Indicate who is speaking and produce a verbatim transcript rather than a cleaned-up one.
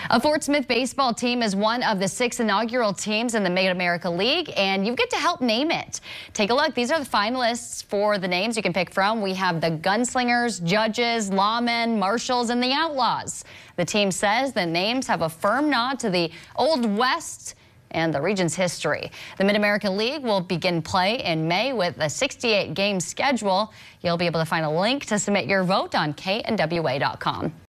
Speaker 1: A Fort Smith baseball team is one of the six inaugural teams in the Mid-America League, and you get to help name it. Take a look. These are the finalists for the names you can pick from. We have the Gunslingers, Judges, Lawmen, Marshals, and the Outlaws. The team says the names have a firm nod to the Old West and the region's history. The Mid-America League will begin play in May with a sixty-eight game schedule. You'll be able to find a link to submit your vote on K N W A dot com.